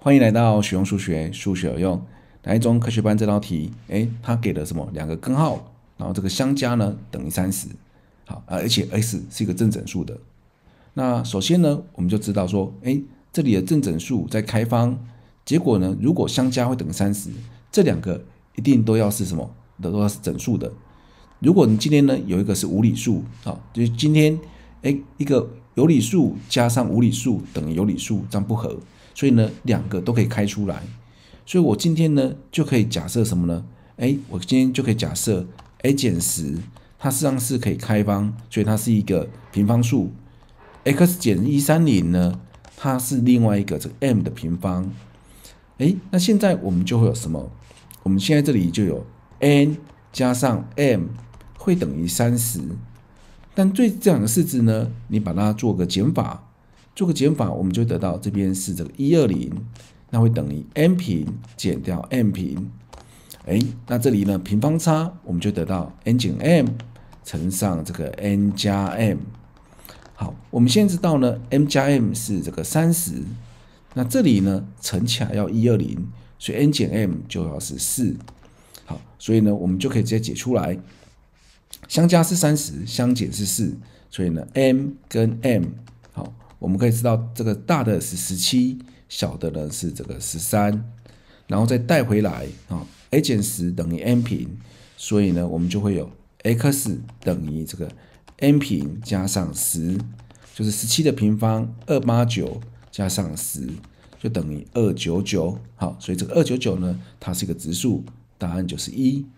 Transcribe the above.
欢迎来到实用数学，数学有用。哪一种科学班这道题，它给了什么？两个根号，然后这个相加呢等于30。好，而且 x 是一个正整数的。那首先呢，我们就知道说，这里的正整数在开方，结果呢，如果相加会等于30，这两个一定都要是什么？都要是整数的。如果你今天呢有一个是无理数，就是今天一个有理数加上无理数等于有理数，这样不合，所以呢两个都可以开出来。所以我今天呢就可以假设什么呢？我今天就可以假设 a 减10，它实际上是可以开方，所以它是一个平方数。x 减130呢，它是另外一个这个 m 的平方。那现在我们就会有什么？我们现在这里就有 n 加上 m 会等于30，但对这两个式子呢，你把它做个减法，我们就得到这边是这个120，那会等于 n 平减掉 m 平。那这里呢平方差，我们就得到 n 减 m 乘上这个 n 加 m。好，我们现在知道呢 m 加 m 是这个30，那这里呢乘起来要120，所以 n 减 m 就要是4。好，所以呢我们就可以直接解出来，相加是30，相减是4，所以呢 m 跟 m， 好，我们可以知道这个大的是17，小的呢是这个13，然后再带回来，a 减10等于 m 平，所以呢我们就会有 x 等于这个 m 平加上10，就是17的平方289加上10，就等于299。好，所以这个299呢，它是一个质数，答案就是1。